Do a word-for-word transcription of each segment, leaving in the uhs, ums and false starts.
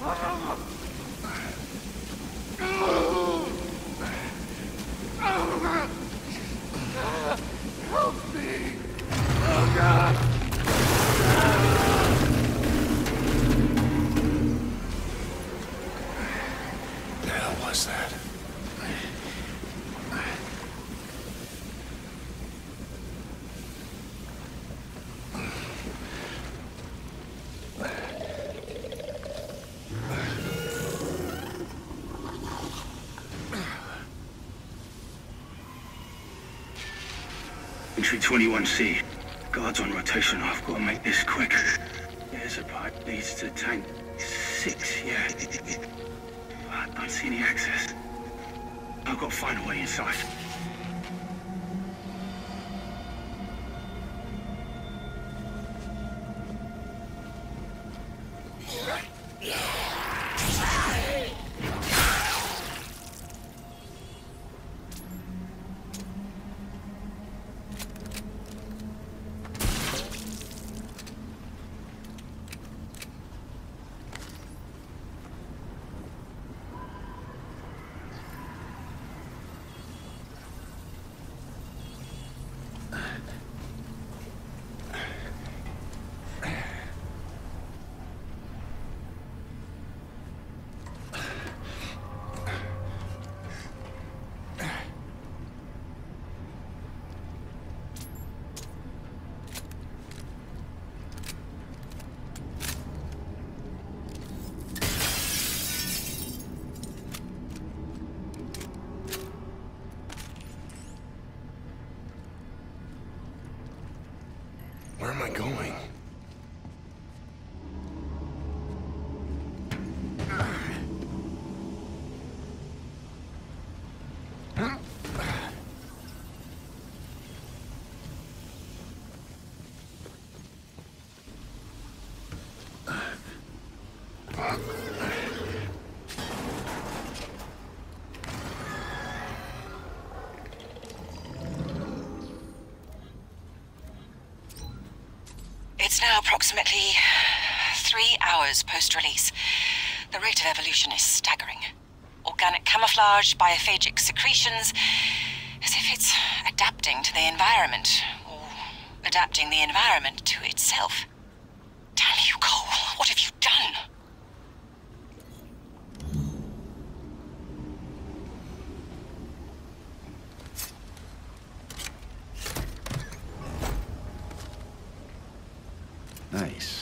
Help me! Oh God! What the hell was that? Entry twenty-one C. Guards on rotation. I've got to make this quick. There's a pipe leads to tank six, yeah. I don't see any access. I've got to find a way inside. Where am I going? It's now approximately three hours post-release. The rate of evolution is staggering. Organic camouflage, biophagic secretions, as if it's adapting to the environment, or adapting the environment to itself. Damn you, Cole, what have you done? Nice.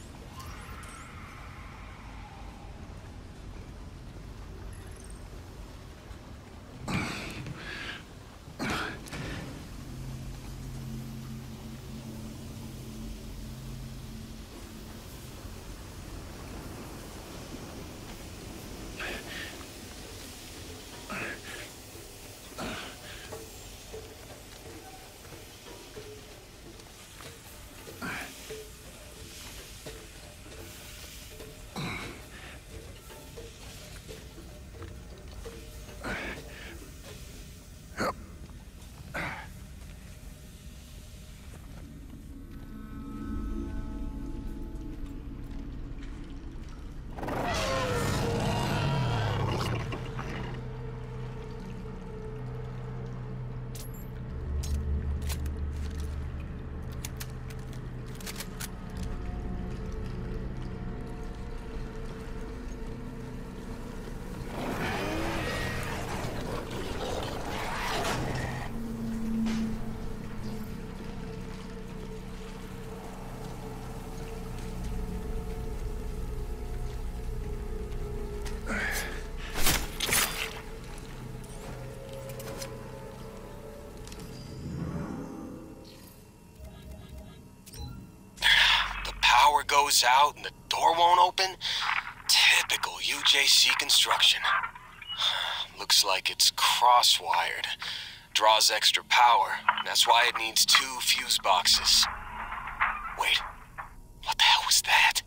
Goes out and the door won't open? Typical U J C construction. Looks like it's cross-wired. Draws extra power. That's why it needs two fuse boxes. Wait, what the hell was that?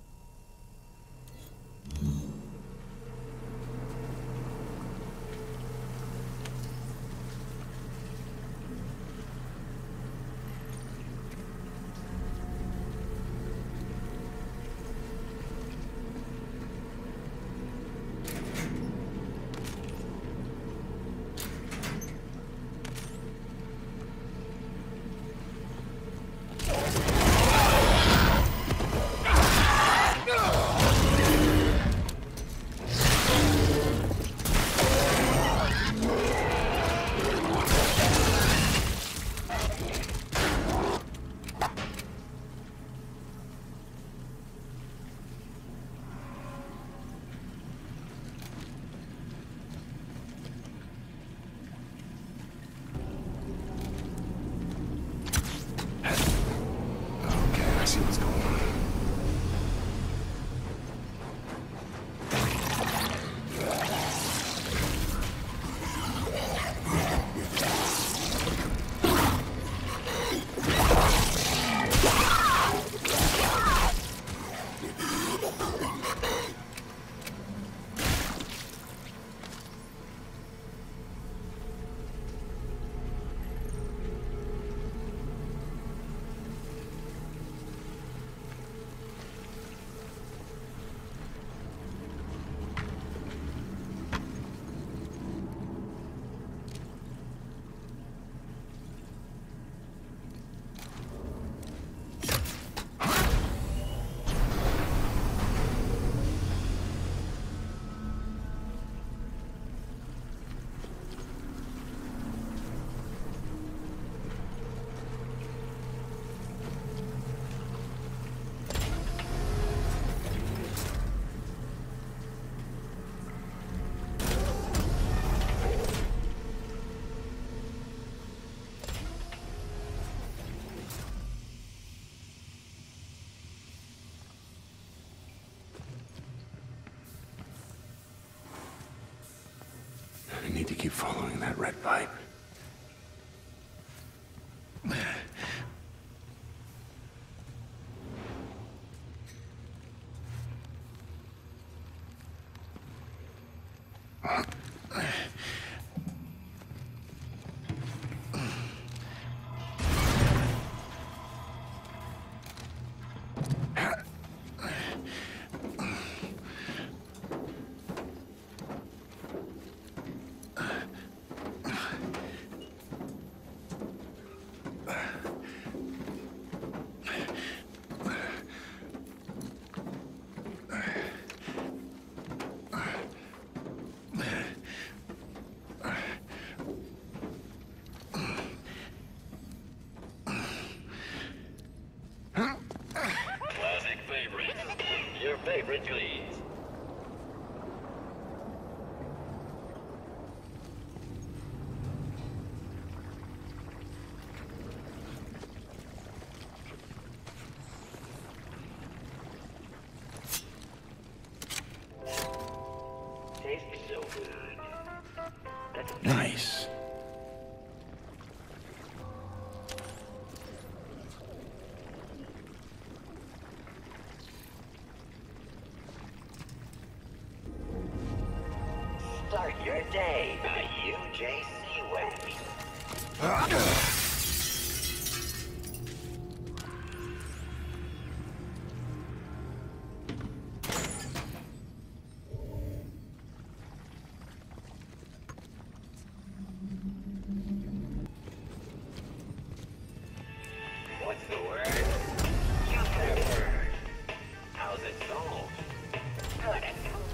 to keep following that red pipe. Classic favorites. Your favorite, please. Tastes so good. That's Nice. Start your day the U J C way. What's the word? You never. How's it sold? Good.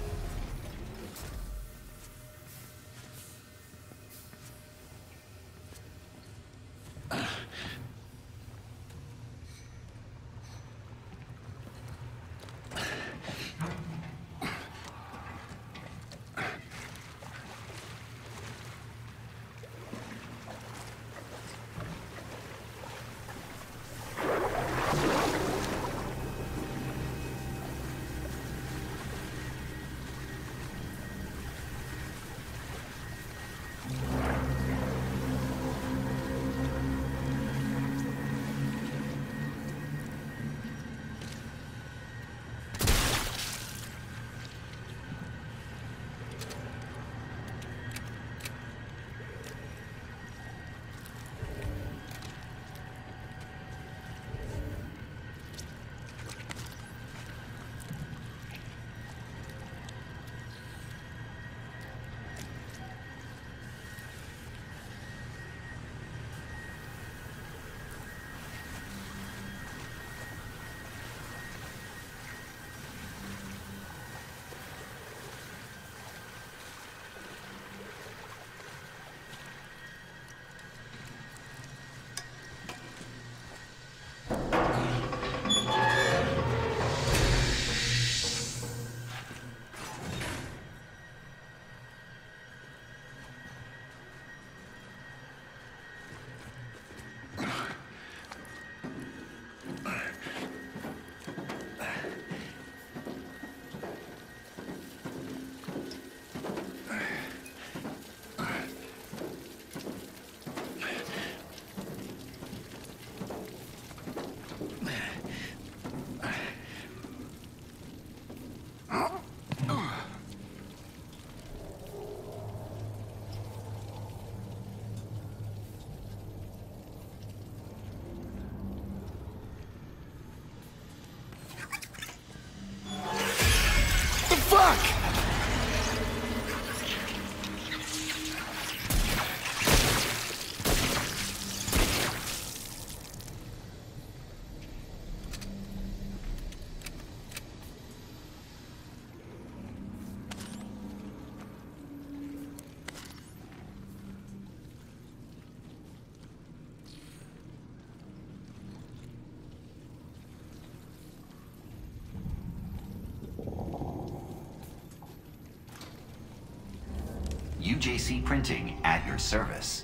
U J C Printing at your service.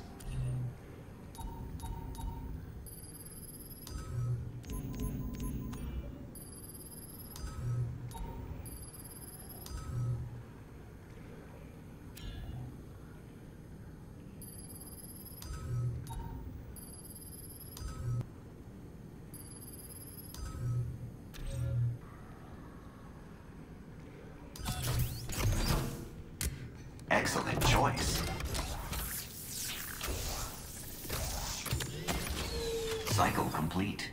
choice. Cycle complete.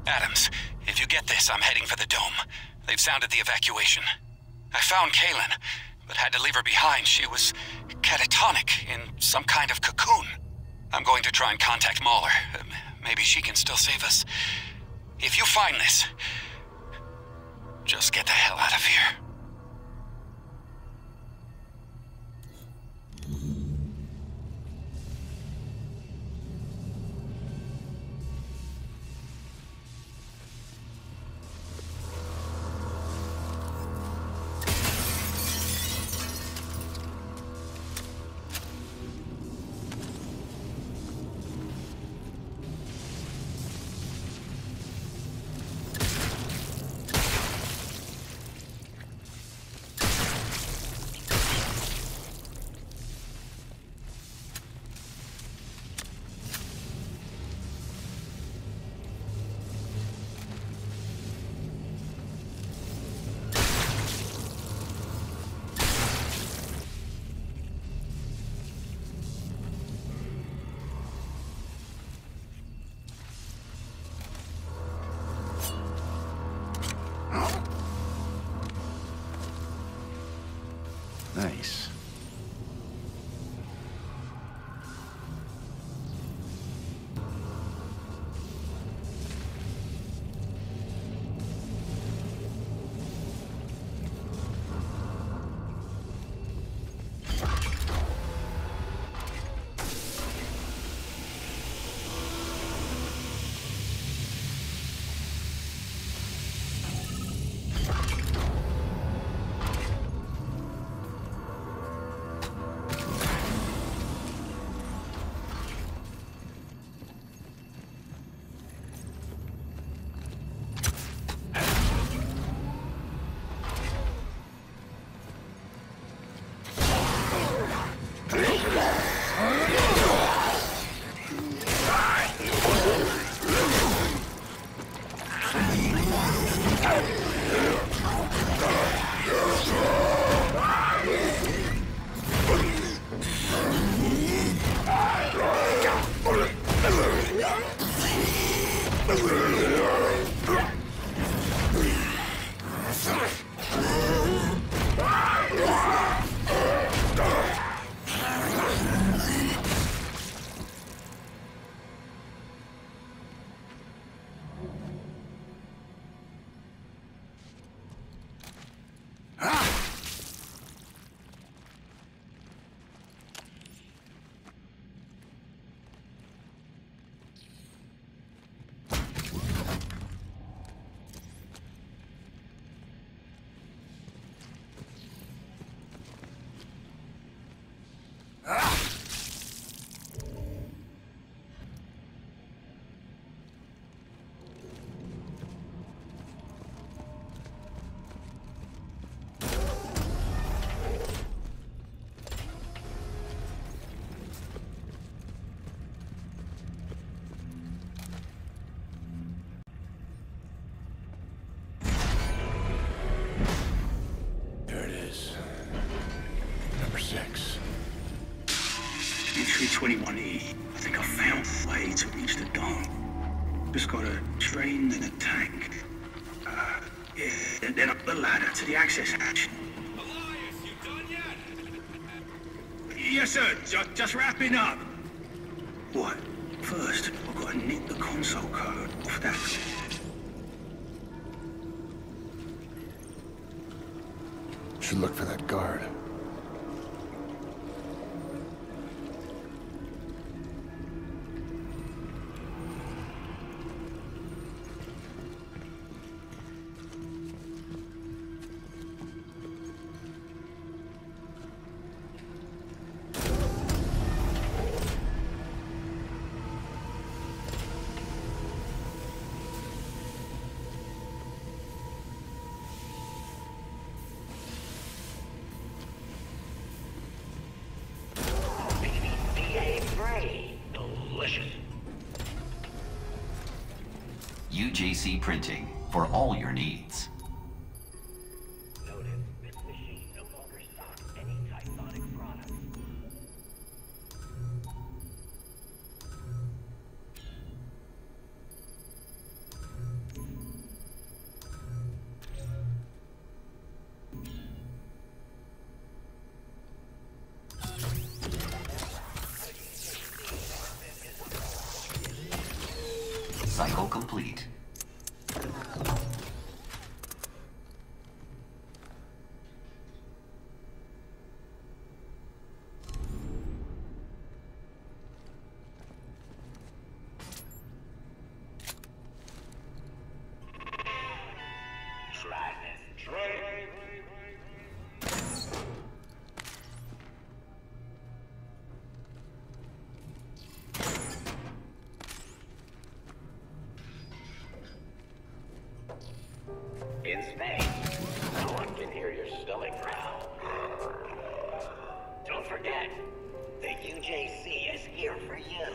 Adams, if you get this, I'm heading for the dome. They've sounded the evacuation. I found Kaylin, but had to leave her behind. She was catatonic in some kind of cocoon. I'm going to try and contact Mahler. Uh, maybe she can still save us. If you find this, just get the hell out of here. Nice. twenty-one E. I think I found a way to reach the dome. Just got a train and a tank. Uh, yeah, and then up the ladder to the access hatch. Elias, you done yet? Yes, sir. Just, just wrapping up. What? First, I've got to nick the console code off that. Should look for that guard. U J C Printing, for all your needs. Noted, this machine no longer stocks any Typhonic products. complete. Try this. Try. In space, no one can hear your stomach growl. Don't forget, the U J C is here for you.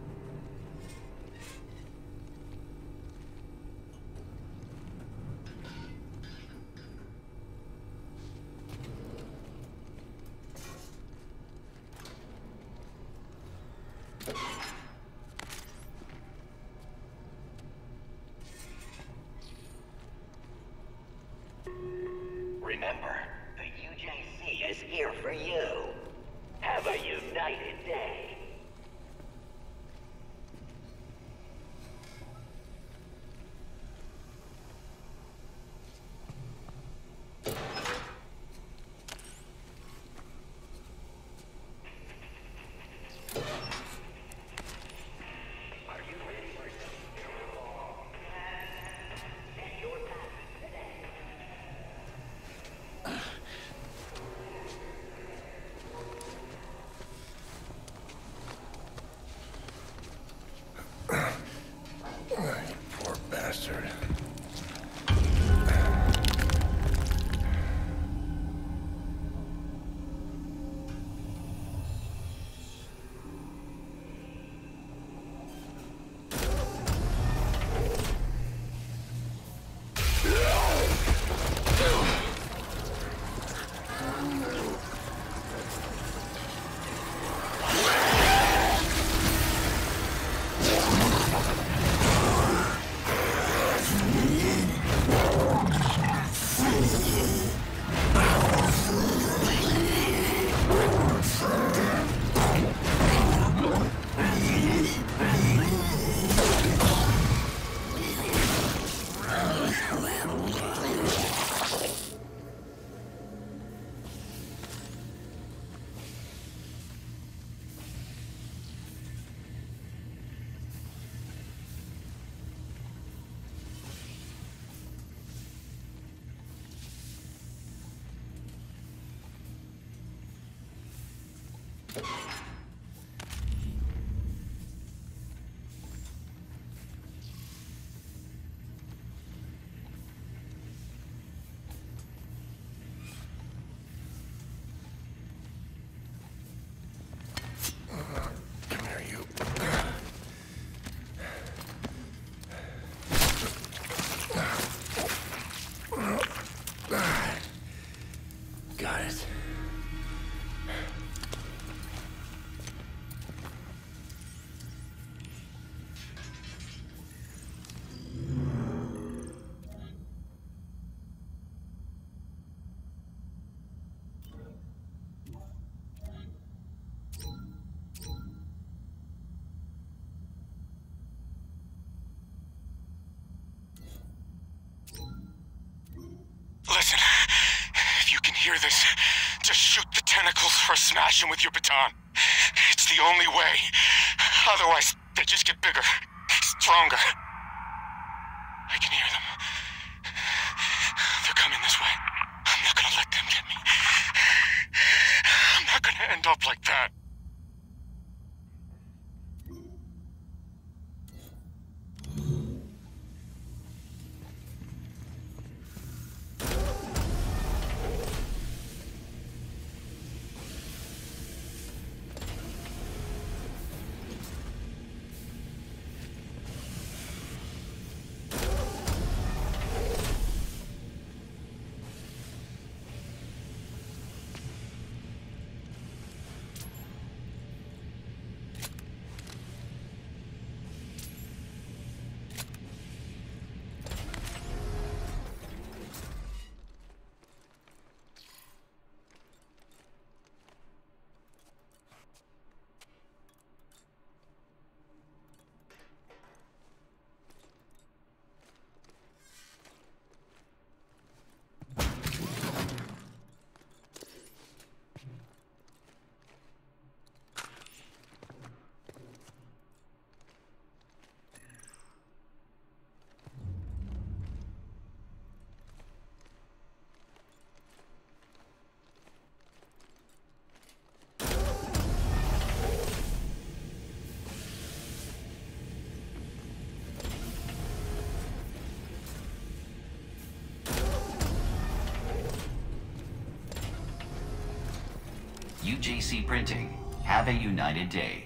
Remember, the U J C is here for you. Have a united day. Are you ready for some? Set your path today. Poor bastard. Come here, you. Got it. Listen, if you can hear this, just shoot the tentacles or smash them with your baton. It's the only way. Otherwise, they just get bigger, stronger. I can hear them. They're coming this way. I'm not gonna let them get me. I'm not gonna end up like that. U J C Printing. Have a united day.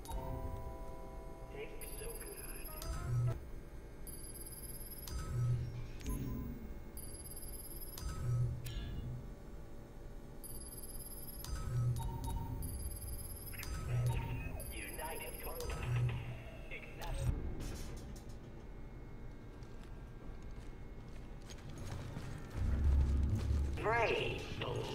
Praise the Lord.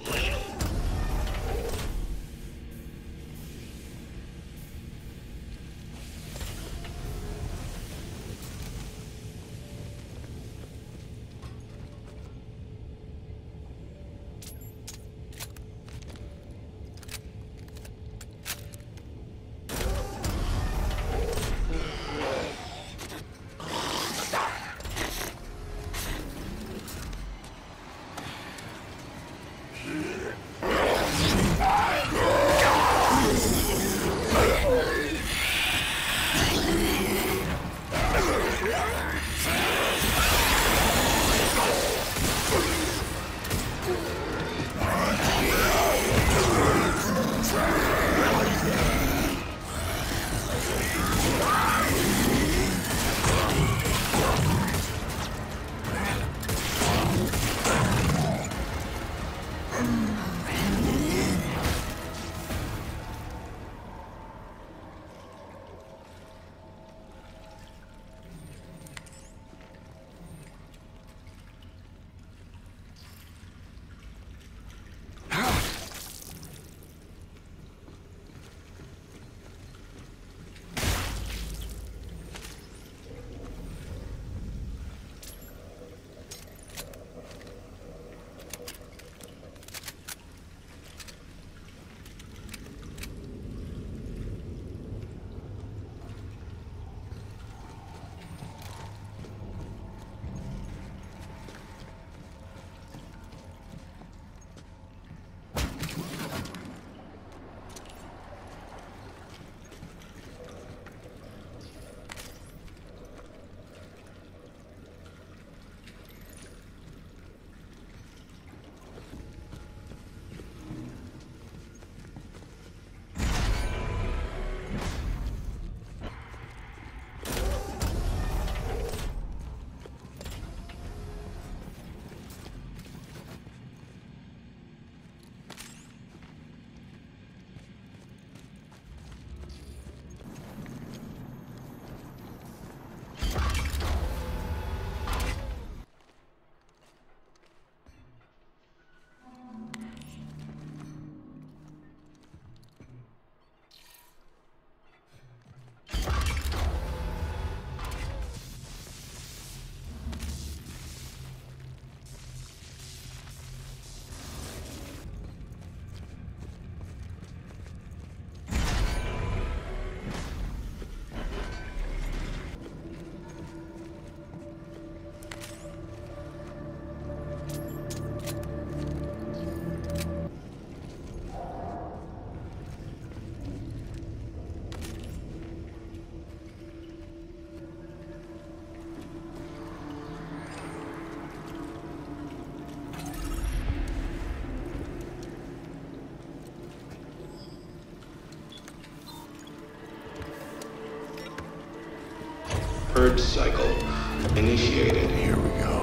Purge cycle initiated. Here we go.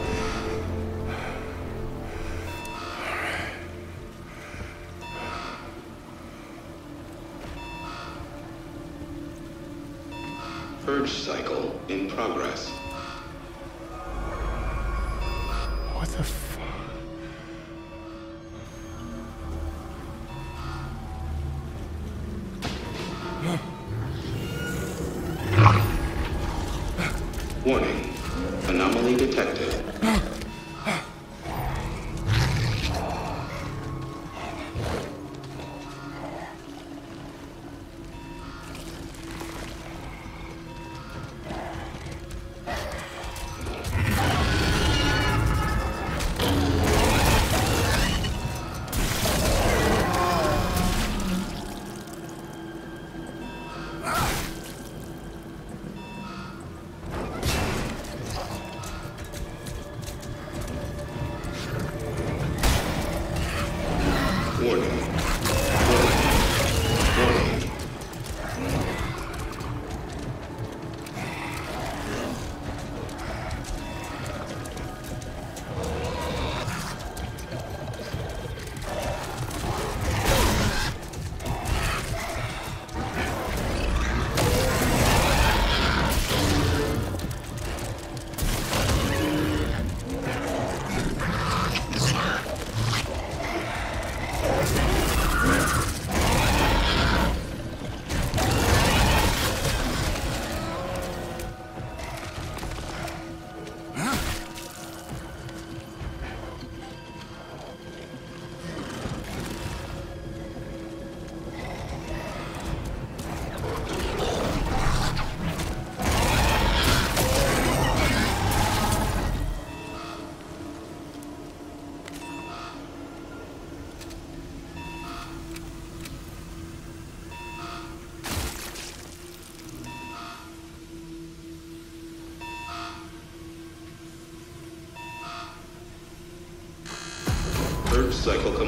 Purge cycle in progress. What the fuck? Warning. Anomaly detected.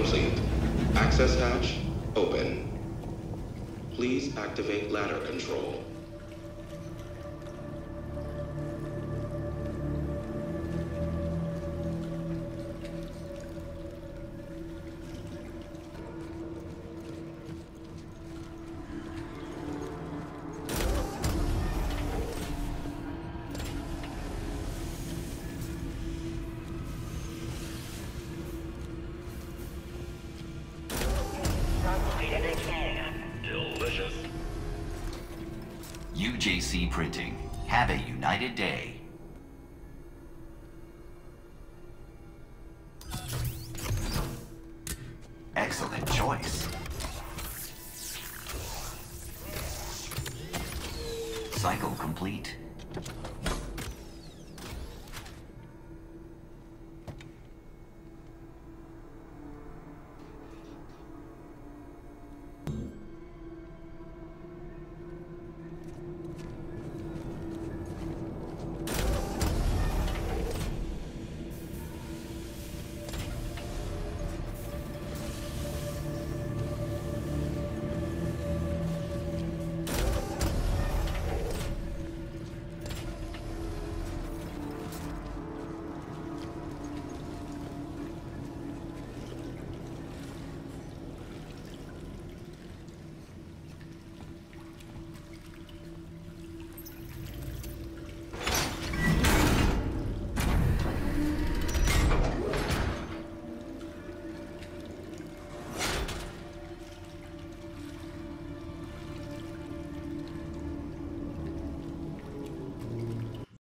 complete. Access hatch open. Please activate ladder control. Delicious. U J C Printing. Have a united day. Excellent choice. Cycle complete.